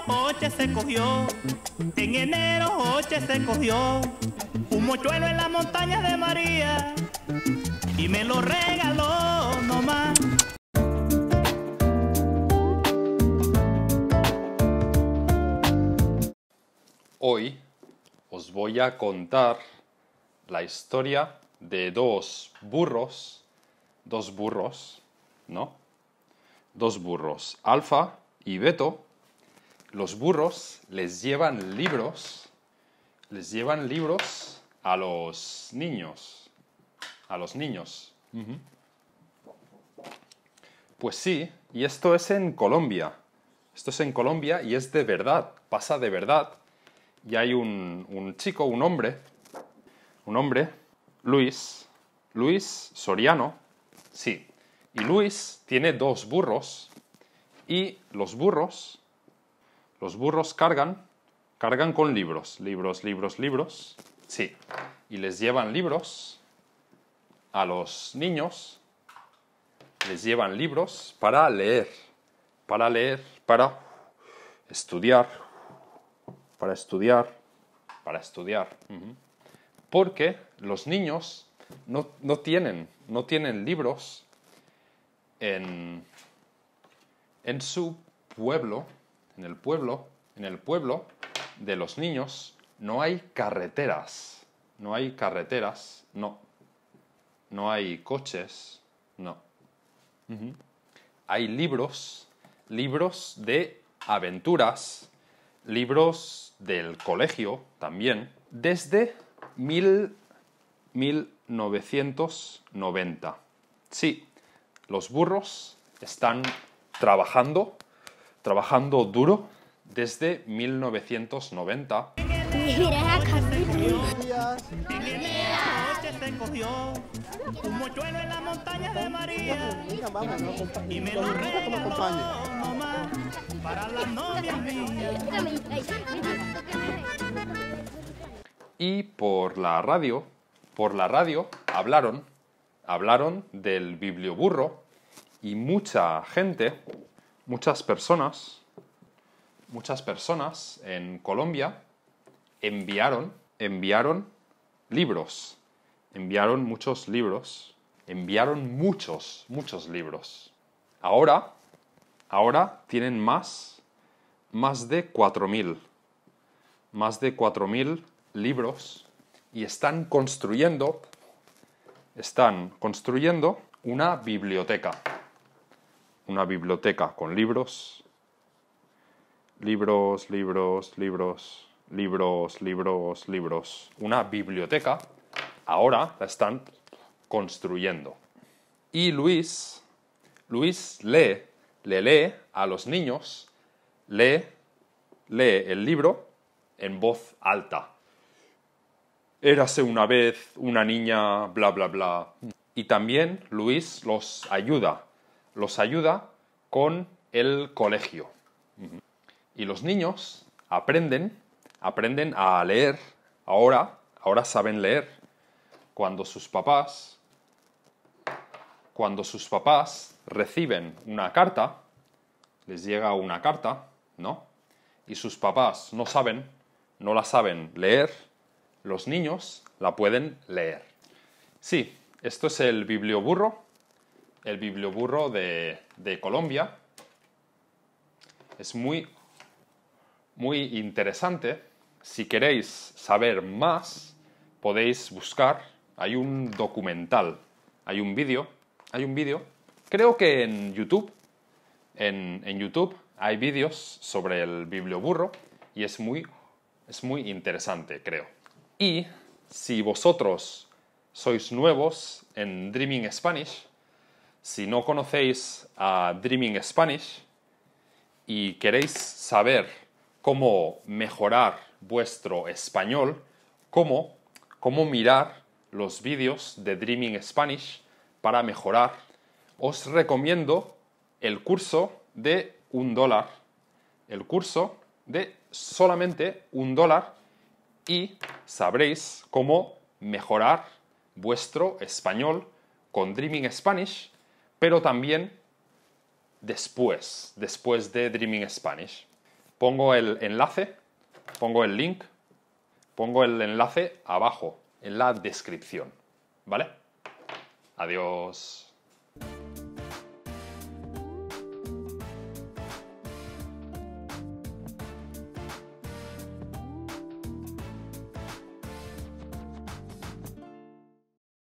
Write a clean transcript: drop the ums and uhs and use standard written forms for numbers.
Joche se cogió, en enero Joche se cogió un mochuelo en las montañas de María y me lo regaló nomás. Hoy os voy a contar la historia de dos burros, Alfa y Beto. Los burros les llevan libros a los niños. Pues sí, y esto es en Colombia. Esto es en Colombia y es de verdad, pasa de verdad. Y hay un chico, un hombre, Luis Soriano, sí. Y Luis tiene dos burros y los burros cargan con libros, sí. Y les llevan libros a los niños, les llevan libros para leer, para estudiar. Porque los niños no tienen libros en su pueblo, en el pueblo de los niños no hay carreteras, no hay coches, no. Hay libros de aventuras, libros del colegio también, desde 1990. Sí, los burros están trabajando duro desde 1990. Se cogió un mochuelo en las montañas de María y me lo regaló nomás para las novias mías. Y por la radio hablaron del biblioburro y muchas personas en Colombia enviaron libros, enviaron muchos libros. Ahora tienen más de 4.000 libros y están construyendo una biblioteca con libros, una biblioteca. Ahora la están construyendo. Y Luis le lee a los niños, lee el libro en voz alta. Érase una vez una niña, bla, bla, bla. Y también Luis los ayuda con el colegio. Y los niños aprenden a leer. Ahora saben leer. Cuando sus papás reciben una carta, les llega una carta, ¿no? Y sus papás no la saben leer, los niños la pueden leer. Sí, esto es el biblioburro de Colombia. Es muy interesante. Si queréis saber más, podéis buscar. Hay un documental, hay un vídeo. Creo que en YouTube hay vídeos sobre el biblioburro y es muy interesante, creo. Y si vosotros sois nuevos en Dreaming Spanish, si no conocéis a Dreaming Spanish y queréis saber cómo mejorar vuestro español, cómo mirar los vídeos de Dreaming Spanish para mejorar, os recomiendo el curso de $1. El curso de solamente $1 y sabréis cómo mejorar vuestro español con Dreaming Spanish, pero también después de Dreaming Spanish. pongo el enlace, pongo el link, pongo el enlace abajo, en la descripción, ¿vale? Adiós.